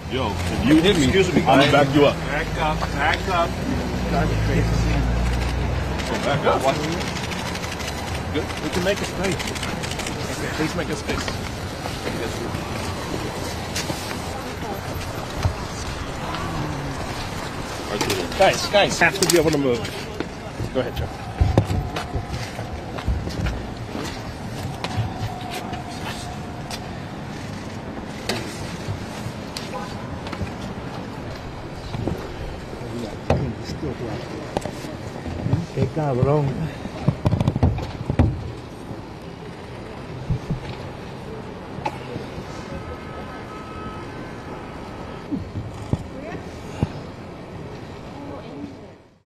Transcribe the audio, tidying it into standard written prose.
Yo, if you hit me, excuse me, I'm gonna back you up. Back up, back up. So back up. What? Good. We can make a space. Okay, please make a space. Guys, have to be able to move. Go ahead, Joe. Qué cabrón.